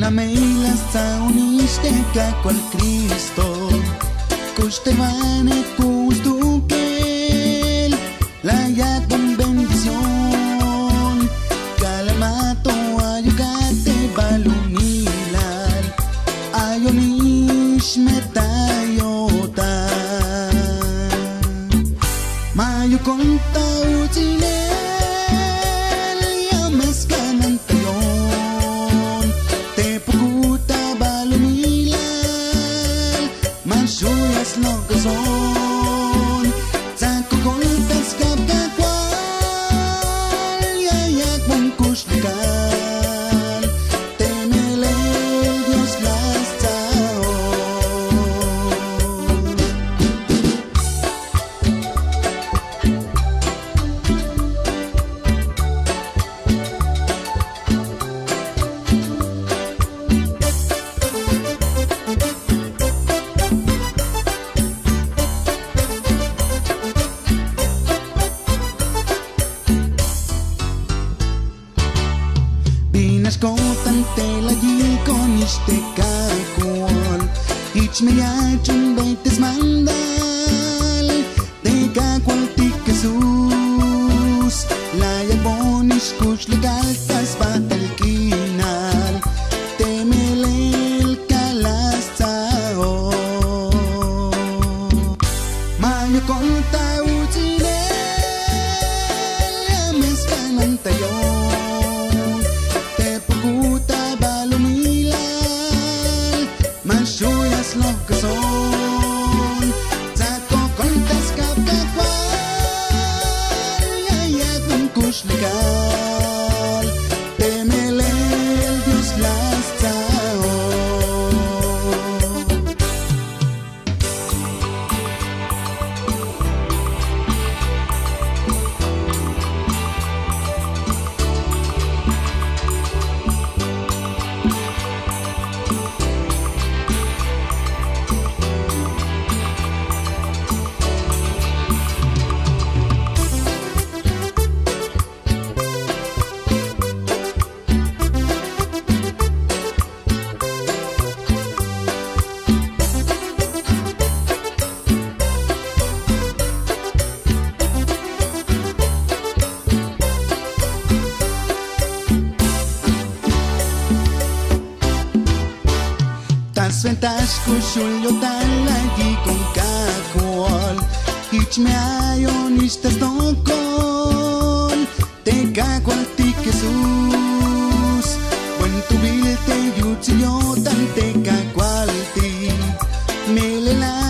Amela sa uniste ka cual Cristo, custe vane custo que la ya con bendición, calamato ayugate balumilal, ayonish metayota, mayo conta utile. Lo que son, saco golpes cada cual, ya con cushlical, temele Dios las chao. Nascotante la con este cacual, ich me yachun beites mandal, de cacual ti Jesús, la yabonish kush legal tas batal kinal, temelel kalastao, mayo conta utinel, ames kanantayo. Manchuyas lo que son, saco contas cada cual, ya con kush legal, temele el Dios las chao. Ventas kushulyo talagi con cacual, ich me ayonistas tocol, te cacual ti Jesús, buen tu vil te yuchillo tan te cacual ti, me le la